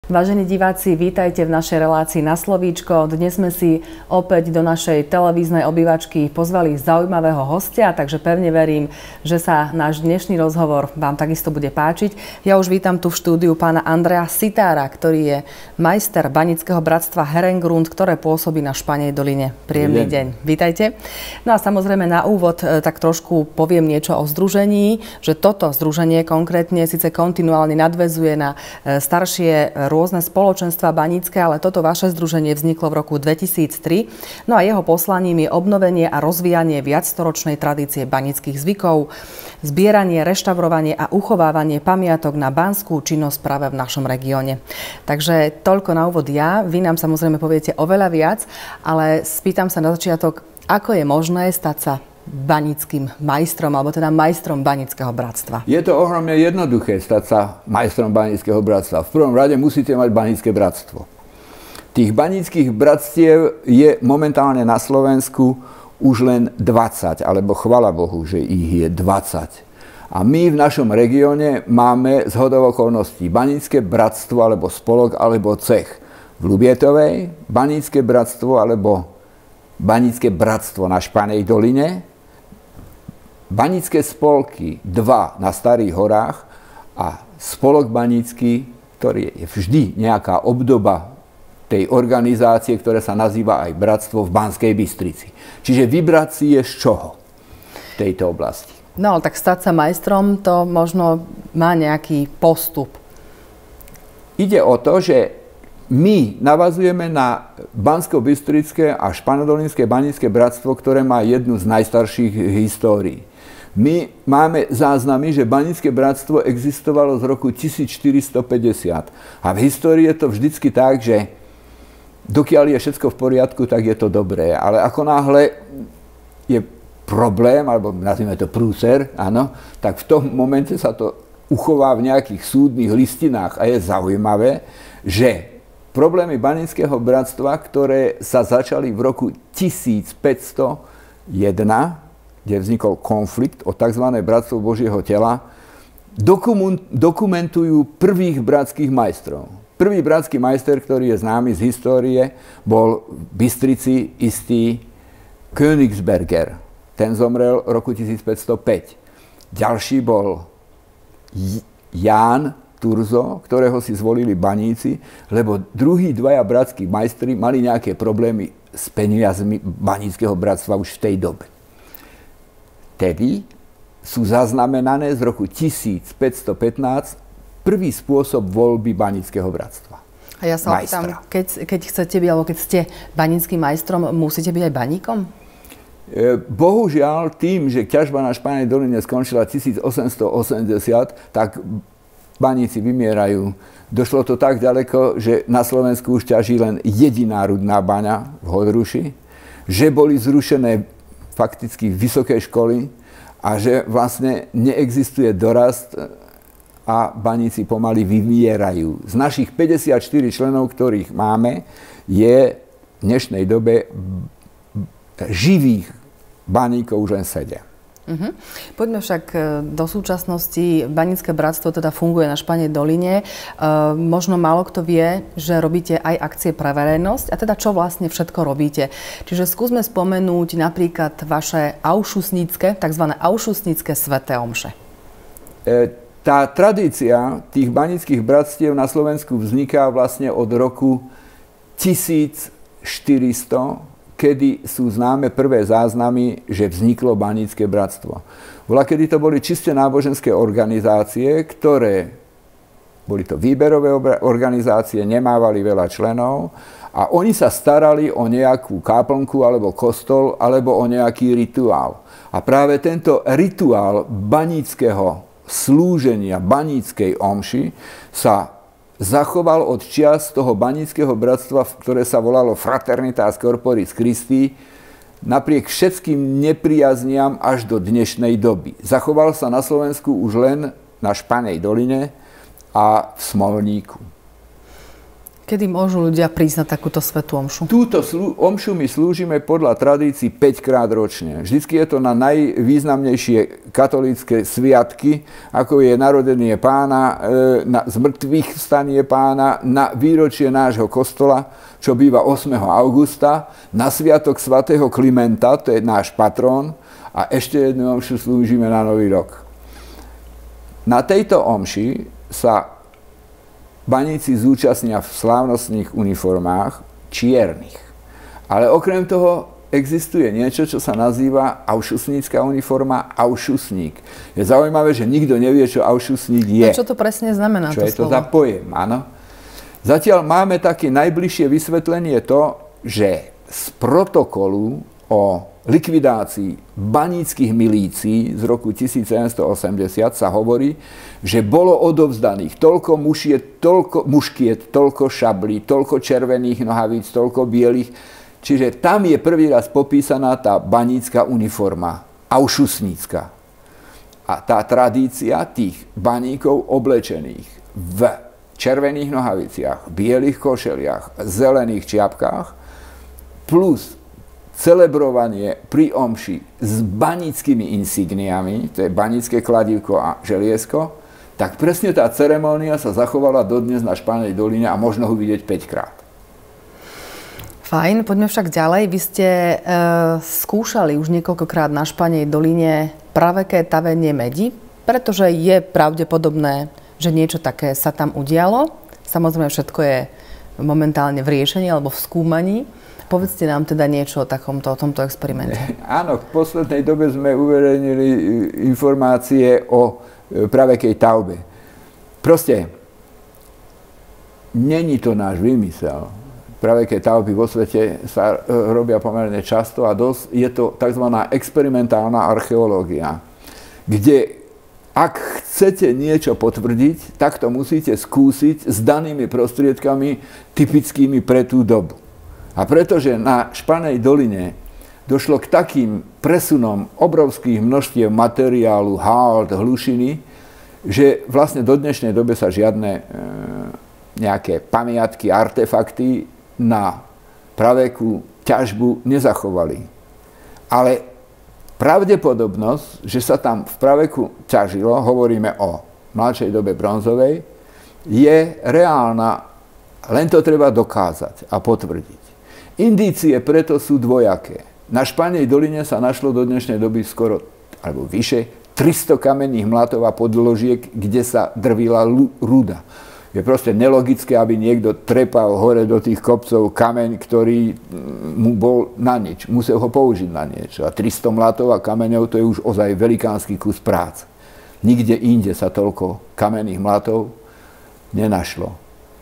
Vážení diváci, vítajte v našej relácii Na slovíčko. Dnes sme si opäť do našej televíznej obývačky pozvali zaujímavého hostia, takže pevne verím, že sa náš dnešný rozhovor vám takisto bude páčiť. Ja už vítam tu v štúdiu pána Andreja Sitára, ktorý je majster Banického bratstva Herengrund, ktoré pôsobí na Španej doline. Príjemný deň. Vítajte. No a samozrejme na úvod tak trošku poviem niečo o združení, že toto združenie konkrétne síce kontinuálne nadväzuje na staršie rôzne spoločenstva banícke, ale toto vaše združenie vzniklo v roku 2003. No a jeho poslaním je obnovenie a rozvíjanie viacstoročnej tradície baníckych zvykov, zbieranie, reštaurovanie a uchovávanie pamiatok na banskú činnosť práve v našom regióne. Takže toľko na úvod ja. Vy nám samozrejme poviete oveľa viac, ale spýtam sa na začiatok, ako je možné stať sa banickým majstrom, alebo teda majstrom Banického bratstva? Je to ohromne jednoduché stať sa majstrom Banického bratstva. V prvom rade musíte mať Banické bratstvo. Tých banických bratstiev je momentálne na Slovensku už len 20, alebo chvala Bohu, že ich je 20. A my v našom regióne máme zhodou okolností Banické bratstvo, alebo spolok, alebo cech v Ľubietovej, Banické bratstvo, alebo Banické bratstvo na Španej doline, Banické spolky, 2 na Starých horách a spolok banický, ktorý je vždy nejaká obdoba tej organizácie, ktorá sa nazýva aj Bratstvo v Banskej Bystrici. Čiže vybrať si je z čoho v tejto oblasti. No, tak stať sa majstrom, to možno má nejaký postup. Ide o to, že my navazujeme na Banskobystrické a Španodolinské banické bratstvo, ktoré má jednu z najstarších histórií. My máme záznamy, že Banické bratstvo existovalo z roku 1450. A v histórii je to vždycky tak, že dokiaľ je všetko v poriadku, tak je to dobré. Ale ako náhle je problém, alebo nazvime to prúser, áno, tak v tom momente sa to uchová v nejakých súdnych listinách. A je zaujímavé, že problémy Banického bratstva, ktoré sa začali v roku 1501, kde vznikol konflikt o tzv. Bratstvo Božieho tela, dokumentujú prvých bratských majstrov. Prvý bratský majster, ktorý je známy z histórie, bol v Bystrici istý Königsberger. Ten zomrel v roku 1505. Ďalší bol Ján Turzo, ktorého si zvolili baníci, lebo druhí 2 bratskí majstri mali nejaké problémy s peniazmi Baníckeho bratstva už v tej dobe. Tedy sú zaznamenané z roku 1515 prvý spôsob voľby Banického bratstva. A ja sa opýtam, keď chcete byť, alebo keď ste banickým majstrom, musíte byť aj baníkom? Bohužiaľ, tým, že ťažba na Španej doline skončila 1880, tak baníci vymierajú. Došlo to tak ďaleko, že na Slovensku už ťaží len jediná rudná baňa v Hodruši, že boli zrušené fakticky vysoké školy a že vlastne neexistuje dorast a baníci pomaly vymierajú. Z našich 54 členov, ktorých máme, je v dnešnej dobe živých baníkov už len 7. Poďme však do súčasnosti. Banické bratstvo teda funguje na Španej doline. Možno málo kto vie, že robíte aj akcie pre verejnosť. A teda čo vlastne všetko robíte? Čiže skúsme spomenúť napríklad vaše aušusnícke, tzv. Aušusnícke sväté omše. Tá tradícia tých banických bratstiev na Slovensku vzniká vlastne od roku 1400, kedy sú známe prvé záznamy, že vzniklo Banické bratstvo. Kedy to boli čiste náboženské organizácie, ktoré boli to výberové organizácie, nemávali veľa členov a oni sa starali o nejakú kaplnku alebo kostol alebo o nejaký rituál. A práve tento rituál baníckeho slúženia, baníckej omši sa zachoval od čias toho Banického bratstva, ktoré sa volalo Fraternitas Corporis Christi, napriek všetkým nepriazniam až do dnešnej doby. Zachoval sa na Slovensku už len na Španej doline a v Smolníku. Kedy môžu ľudia prísť na takúto svätú omšu? Túto omšu my slúžime podľa tradícií 5 krát ročne. Vždycky je to na najvýznamnejšie katolícke sviatky, ako je narodenie Pána, na zmrtvých vstanie Pána, na výročie nášho kostola, čo býva 8. augusta, na sviatok svätého Klimenta, to je náš patrón, a ešte jednu omšu slúžime na Nový rok. Na tejto omši sa baníci zúčastnia v slávnostných uniformách čiernych. Ale okrem toho existuje niečo, čo sa nazýva aušusnícka uniforma, aušusník. Je zaujímavé, že nikto nevie, čo aušusník je. A čo to presne znamená? Čo je to za pojem, áno. Zatiaľ máme také najbližšie vysvetlenie to, že z protokolu o likvidácii baníckych milícií z roku 1780 sa hovorí, že bolo odovzdaných toľko muškiet, toľko šablí, toľko červených nohavíc, toľko bielých. Čiže tam je prvý raz popísaná tá banícka uniforma, aušusnícka. A tá tradícia tých baníkov oblečených v červených nohaviciach, bielých košeliach, zelených čiapkách, plus celebrovanie pri omši s baníckymi insigniami, to je banícke kladívko a želiesko, tak presne tá ceremónia sa zachovala dodnes na Španej doline a možno ho vidieť 5 krát. Fajn, poďme však ďalej. Vy ste skúšali už niekoľkokrát na Španej doline praveké tavenie medi, pretože je pravdepodobné, že niečo také sa tam udialo. Samozrejme, všetko je momentálne v riešení alebo v skúmaní. Povedzte nám teda niečo o tomto experimente. Áno, v poslednej dobe sme uverejnili informácie o pravekej tavbe. Proste, není to náš vymysel. Praveké tavby vo svete sa robia pomerne často a dosť je to tzv. Experimentálna archeológia, kde ak chcete niečo potvrdiť, tak to musíte skúsiť s danými prostriedkami typickými pre tú dobu. A pretože na Španej doline došlo k takým presunom obrovských množstiev materiálu, háld, hlušiny, že vlastne do dnešnej doby sa žiadne nejaké pamiatky, artefakty na pravekú ťažbu nezachovali. Ale pravdepodobnosť, že sa tam v praveku ťažilo, hovoríme o mladšej dobe bronzovej, je reálna, len to treba dokázať a potvrdiť. Indície preto sú dvojaké. Na Španej doline sa našlo do dnešnej doby skoro, alebo vyše, 300 kamenných mlatov a podložiek, kde sa drvila ruda. Je proste nelogické, aby niekto trepal hore do tých kopcov kameň, ktorý mu bol na nič. Musel ho použiť na niečo. A 300 mlatov a kameňov, to je už ozaj velikánsky kus práce. Nikde inde sa toľko kamenných mlatov nenašlo.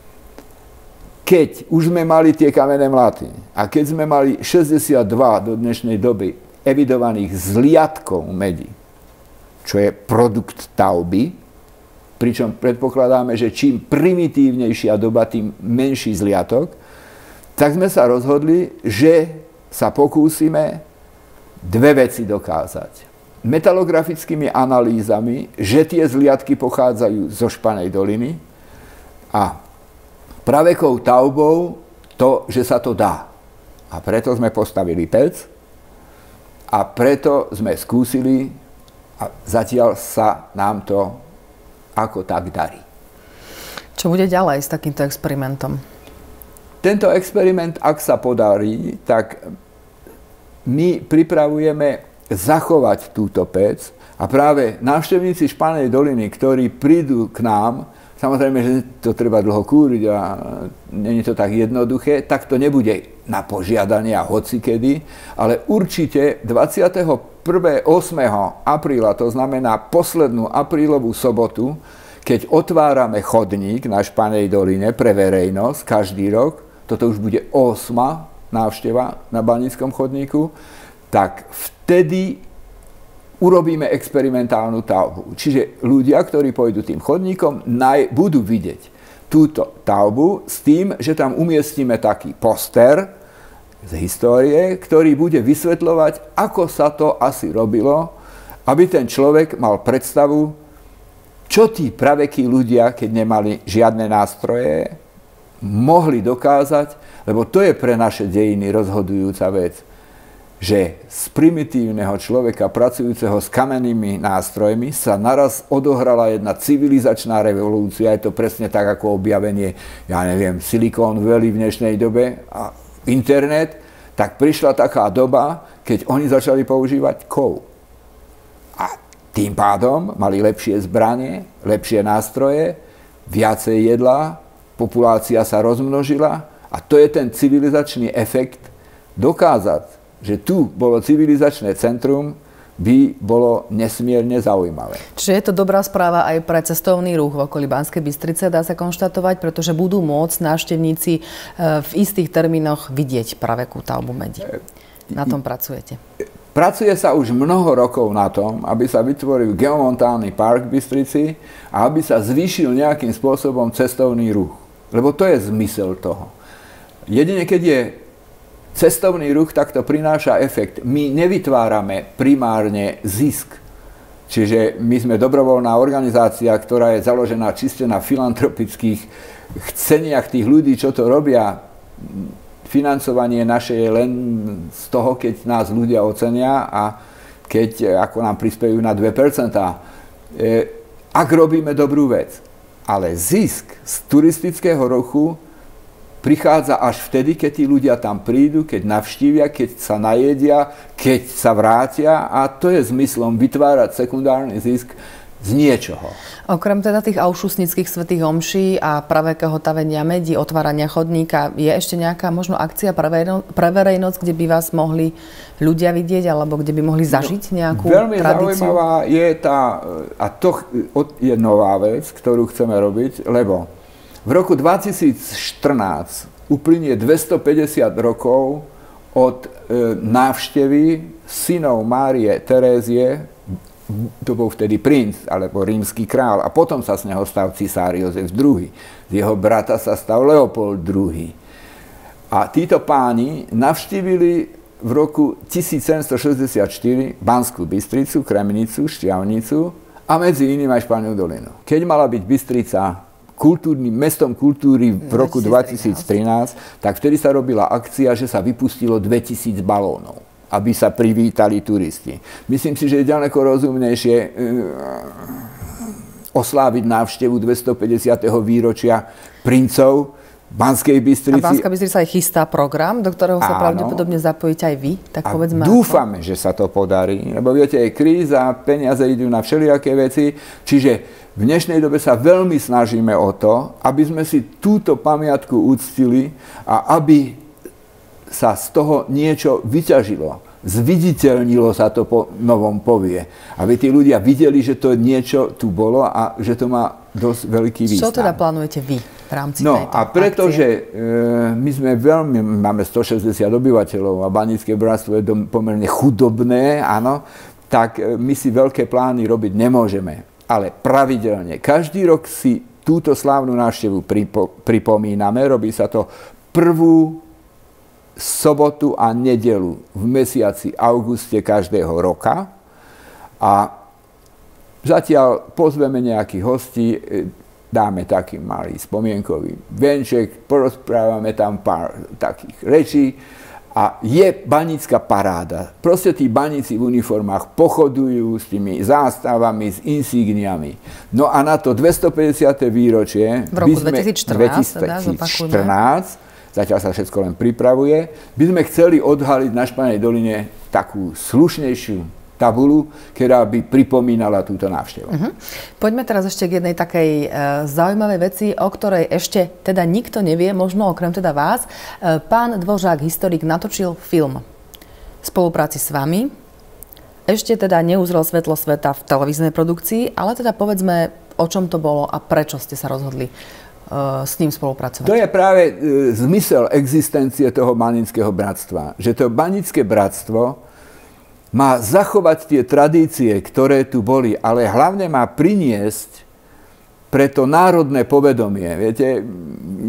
Keď už sme mali tie kamenné mlaty a keď sme mali 62 do dnešnej doby evidovaných zliatkov medi, čo je produkt tavby, pričom predpokladáme, že čím primitívnejšia doba, tým menší zliatok, tak sme sa rozhodli, že sa pokúsime dve veci dokázať. Metalografickými analýzami, že tie zliatky pochádzajú zo Španej doliny a pravekou tavbou to, že sa to dá. A preto sme postavili pec a preto sme skúsili a zatiaľ sa nám to ako tak darí. Čo bude ďalej s takýmto experimentom? Tento experiment, ak sa podarí, tak my pripravujeme zachovať túto pec a práve návštevníci Španej doliny, ktorí prídu k nám, samozrejme, že to treba dlho kúriť a nie je to tak jednoduché, tak to nebude na požiadanie a hocikedy, ale určite 8. apríla, to znamená poslednú aprílovú sobotu, keď otvárame chodník na Španej doline pre verejnosť každý rok, toto už bude 8. návšteva na baníckom chodníku, tak vtedy urobíme experimentálnu tavbu. Čiže ľudia, ktorí pôjdu tým chodníkom, budú vidieť túto tavbu s tým, že tam umiestnime taký poster z histórie, ktorý bude vysvetľovať, ako sa to asi robilo, aby ten človek mal predstavu, čo tí pravekí ľudia, keď nemali žiadne nástroje, mohli dokázať, lebo to je pre naše dejiny rozhodujúca vec, že z primitívneho človeka pracujúceho s kamennými nástrojmi sa naraz odohrala jedna civilizačná revolúcia. Je to presne tak ako objavenie, ja neviem, Silicon Valley v dnešnej dobe a internet. Tak prišla taká doba, keď oni začali používať kov. A tým pádom mali lepšie zbranie, lepšie nástroje, viacej jedla, populácia sa rozmnožila a to je ten civilizačný efekt dokázať, že tu bolo civilizačné centrum, by bolo nesmierne zaujímavé. Čiže je to dobrá správa aj pre cestovný ruch v okolí Banskej Bystrice, dá sa konštatovať, pretože budú môcť návštevníci v istých termínoch vidieť pravekú taľbu medi. Na tom pracujete? Pracuje sa už mnoho rokov na tom, aby sa vytvoril geomontálny park v Bystrici a aby sa zvýšil nejakým spôsobom cestovný ruch. Lebo to je zmysel toho. Jedine keď je cestovný ruch, tak to prináša efekt. My nevytvárame primárne zisk. Čiže my sme dobrovoľná organizácia, ktorá je založená čiste na filantropických chceniach tých ľudí, čo to robia. Financovanie naše je len z toho, keď nás ľudia ocenia a keď ako nám prispejú na 2%. Ak robíme dobrú vec. Ale zisk z turistického ruchu prichádza až vtedy, keď tí ľudia tam prídu, keď navštívia, keď sa najedia, keď sa vrátia a to je zmyslom vytvárať sekundárny zisk z niečoho. Okrem teda tých aušusnických svätých omší a pravekého tavenia medi, otvárania chodníka, je ešte nejaká možno akcia pre verejnosť, kde by vás mohli ľudia vidieť alebo kde by mohli zažiť nejakú veľmi tradíciu? Veľmi zaujímavá je tá, a to je nová vec, ktorú chceme robiť, lebo v roku 2014 uplynie 250 rokov od návštevy synov Márie Terézie, to bol vtedy princ, alebo rímsky král, a potom sa z neho stal cisár Jozef II. Z jeho brata sa stal Leopold II. A títo páni navštívili v roku 1764 Banskú Bystricu, Kremnicu, Štiavnicu a medzi iným aj Španiu dolinu. Keď mala byť Bystrica mestom kultúry v roku 2013, tak vtedy sa robila akcia, že sa vypustilo 2000 balónov, aby sa privítali turisti. Myslím si, že je ďaleko rozumnejšie osláviť návštevu 250. výročia princov Banskej Bystrici. A Banská Bystrica aj chystá program, do ktorého sa pravdepodobne zapojíte aj vy. Tak povedzme, dúfame, že sa to podarí, lebo viete, je kríza, peniaze idú na všelijaké veci, čiže v dnešnej dobe sa veľmi snažíme o to, aby sme si túto pamiatku uctili a aby sa z toho niečo vyťažilo. Zviditeľnilo sa to po novom povie. Aby tí ľudia videli, že to niečo tu bolo a že to má dosť veľký význam. Čo teda plánujete vy v rámci tejto a pretože my sme máme 160 obyvateľov a Banícke bratstvo je pomerne chudobné, áno, tak my si veľké plány robiť nemôžeme. Ale pravidelne, každý rok si túto slávnu návštevu pripomíname. Robí sa to prvú sobotu a nedelu v mesiaci auguste každého roka. A zatiaľ pozveme nejakých hostí, dáme taký malý spomienkový venček, porozprávame tam pár takých rečí. A je banícka paráda. Proste tí baníci v uniformách pochodujú s tými zástavami, s insígniami. No a na to 250. výročie v roku 2014, zatiaľ sa všetko len pripravuje, by sme chceli odhaliť na Španej doline takú slušnejšiu tabulu, ktorá by pripomínala túto návštevu. Poďme teraz ešte k jednej takej zaujímavej veci, o ktorej ešte teda nikto nevie, možno okrem teda vás. Pán Dvořák, historik, natočil film v spolupráci s vami. Ešte teda neuzrel svetlo sveta v televíznej produkcii, ale teda povedzme, o čom to bolo a prečo ste sa rozhodli s ním spolupracovať. To je práve zmysel existencie toho baníckeho bratstva. Že to banícke bratstvo má zachovať tie tradície, ktoré tu boli, ale hlavne má priniesť pre to národné povedomie. Viete,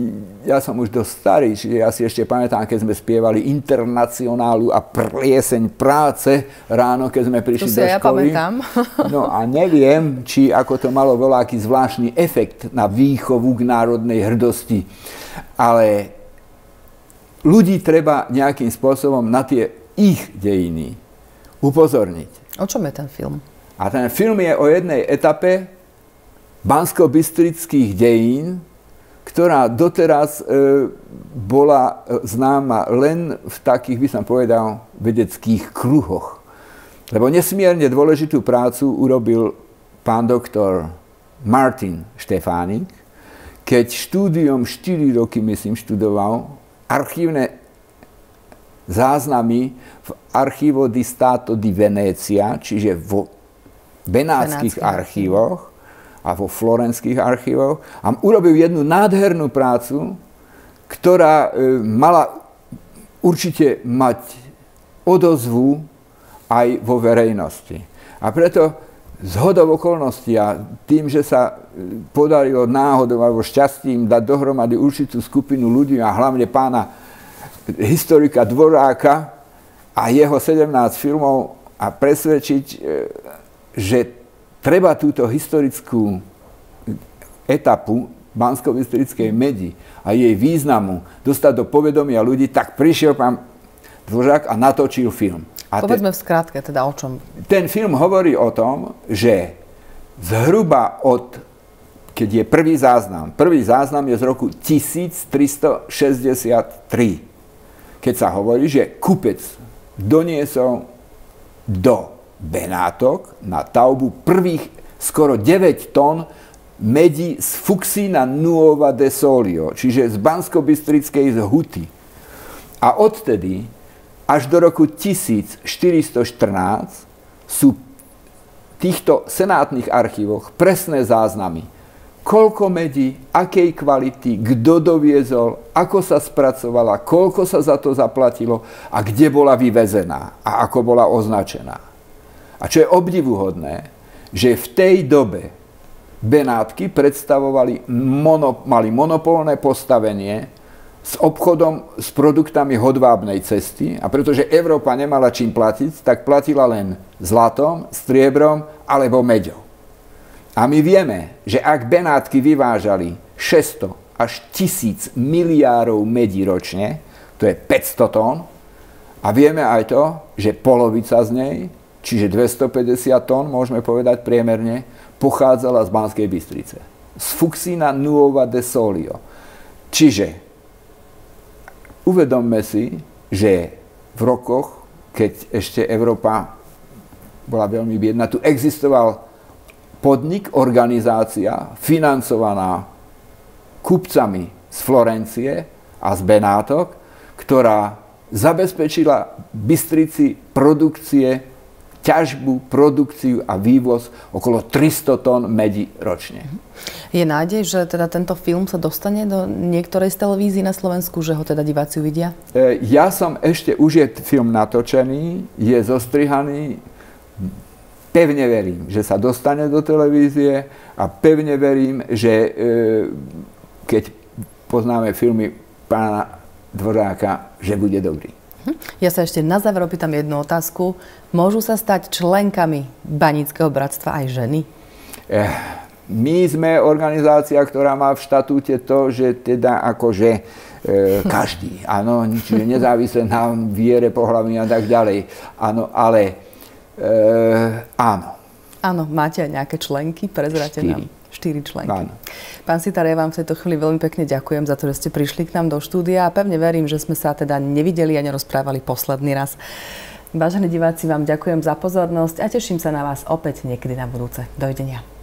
ja som už dosť starý, čiže ja si ešte pamätám, keď sme spievali Internacionálu a Plieseň práce ráno, keď sme prišli do školy. Ja pamätám. No a neviem, či ako to malo veľaký zvláštny efekt na výchovu k národnej hrdosti, ale ľudí treba nejakým spôsobom na tie ich dejiny upozorniť. O čom je ten film? A ten film je o jednej etape banskobystrických dejín, ktorá doteraz bola známa len v takých, by som povedal, vedeckých kruhoch. Lebo nesmierne dôležitú prácu urobil pán doktor Martin Štefánik, keď štúdiom 4 roky, myslím, študoval archívne záznamy v Archivo di Stato di Venezia, čiže vo benátskych archívoch a vo florenských archívoch, a urobil jednu nádhernú prácu, ktorá mala určite mať odozvu aj vo verejnosti. A preto zhodou okolností a tým, že sa podarilo náhodou alebo šťastím dať dohromady určitú skupinu ľudí a hlavne pána historika Dvoráka a jeho 17 filmov a presvedčiť, že treba túto historickú etapu banskobystrickej medi a jej významu dostať do povedomia ľudí, tak prišiel pán Dvořák a natočil film. A povedzme v skratke, teda o čom. Ten film hovorí o tom, že zhruba od, keď je prvý záznam je z roku 1363, keď sa hovorí, že kupec doniesol do Benátok na taubu prvých skoro 9 tón medi z Fuxina Nuova de Solio, čiže z banskobystrickej Huty. A odtedy až do roku 1414 sú v týchto senátnych archívoch presné záznamy, koľko medí, akej kvality, kto doviezol, ako sa spracovala, koľko sa za to zaplatilo a kde bola vyvezená a ako bola označená. A čo je obdivuhodné, že v tej dobe Benátky mali monopolné postavenie s obchodom s produktami hodvábnej cesty, a pretože Európa nemala čím platiť, tak platila len zlatom, striebrom alebo meďou. A my vieme, že ak Benátky vyvážali 600 až 1000 miliárov medí ročne, to je 500 tón, a vieme aj to, že polovica z nej, čiže 250 tón, môžeme povedať priemerne, pochádzala z Banskej Bystrice. Z Fuxina Nuova de Solio. Čiže uvedomme si, že v rokoch, keď ešte Európa bola veľmi biedna, tu existoval podnik, organizácia, financovaná kupcami z Florencie a z Benátok, ktorá zabezpečila Bystrici produkcie, ťažbu, produkciu a vývoz okolo 300 tón medi ročne. Je nádej, že teda tento film sa dostane do niektorej z televízií na Slovensku, že ho teda diváci uvidia? Ja som už je film natočený, je zostrihaný. Pevne verím, že sa dostane do televízie a pevne verím, že keď poznáme filmy pána Dvořáka, že bude dobrý. Ja sa ešte na záver opýtam jednu otázku. Môžu sa stať členkami Baníckeho bratstva aj ženy? My sme organizácia, ktorá má v štatúte to, že teda akože každý, áno, čiže nezávisle na viere, pohlaví a tak ďalej. Áno, ale áno. Áno, máte aj nejaké členky? Prezráte nám. 4 členky. Áno. Pán Sitar, ja vám v tejto chvíli veľmi pekne ďakujem za to, že ste prišli k nám do štúdia a pevne verím, že sme sa teda nevideli a nerozprávali posledný raz. Vážení diváci, vám ďakujem za pozornosť a teším sa na vás opäť niekedy na budúce. Dovidenia.